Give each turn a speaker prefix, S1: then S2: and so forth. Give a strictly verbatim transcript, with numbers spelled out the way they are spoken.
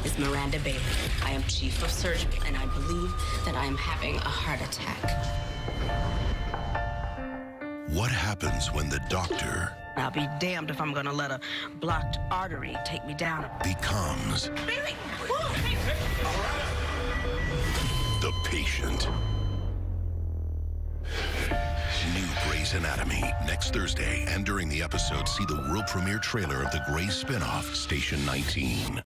S1: is Miranda Bailey. I am chief of surgery, and I believe that I am having a heart attack.
S2: What happens when the doctor
S1: I'll be damned if I'm gonna let a blocked artery take me down.
S2: becomes the patient? New Grey's Anatomy, next Thursday, and during the episode, see the world premiere trailer of the Grey spinoff, Station nineteen.